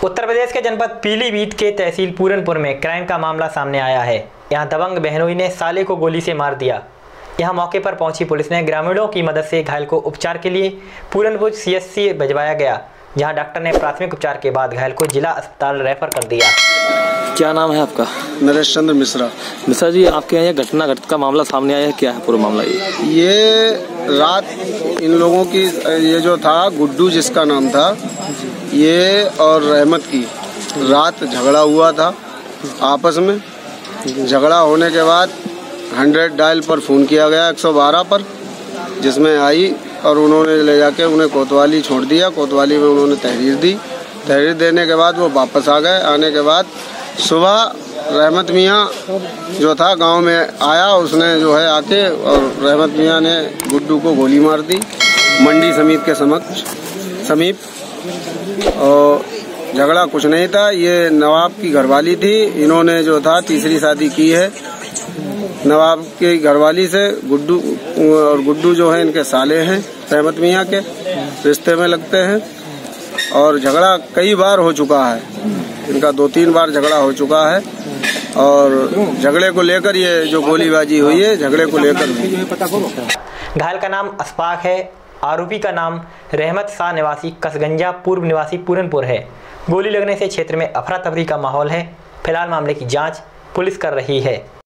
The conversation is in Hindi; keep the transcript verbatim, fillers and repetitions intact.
उत्तर प्रदेश के जनपद पीलीभीत के तहसील पूरनपुर में क्राइम का मामला सामने आया है। यहां दबंग बहनोई ने साले को गोली से मार दिया। यहां मौके पर पहुंची पुलिस ने ग्रामीणों की मदद से घायल को उपचार के लिए पूरनपुर सीएचसी भिजवाया गया, जहां डॉक्टर ने प्राथमिक उपचार के बाद घायल को जिला अस्पताल रेफर कर दिया। क्या नाम है आपका? नरेश चंद्र मिश्रा। मिश्रा जी, आपके यहाँ घटना घटित का मामला सामने आया है, क्या है पूरा मामला? ये ये रात इन लोगों की, ये जो था गुड्डू जिसका नाम था, ये और रहमत की रात झगड़ा हुआ था आपस में। झगड़ा होने के बाद हंड्रेड डायल पर फ़ोन किया गया एक सौ बारह पर, जिसमें आई और उन्होंने ले जाके उन्हें कोतवाली छोड़ दिया। कोतवाली में उन्होंने तहरीर दी। तहरीर देने के बाद वो वापस आ गए। आने के बाद सुबह रहमत मियाँ जो था गांव में आया, उसने जो है आके और रहमत मियाँ ने गुड्डू को गोली मार दी मंडी समिति के समक्ष समीप। और झगड़ा कुछ नहीं था, ये नवाब की घरवाली थी। इन्होंने जो था तीसरी शादी की है नवाब की घरवाली से। गुड्डू और गुड्डू जो है इनके साले हैं, रहमत मियाँ के रिश्ते में लगते हैं। और झगड़ा कई बार हो चुका है इनका, दो तीन बार झगड़ा हो चुका है। और झगड़े को लेकर ये जो गोलीबाजी हुई है, झगड़े को लेकर। घायल का नाम अशफाक है। आरोपी का नाम रहमत शाह निवासी कसगंजा पूर्व निवासी पूरनपुर है। गोली लगने से क्षेत्र में अफरा तफरी का माहौल है। फिलहाल मामले की जांच पुलिस कर रही है।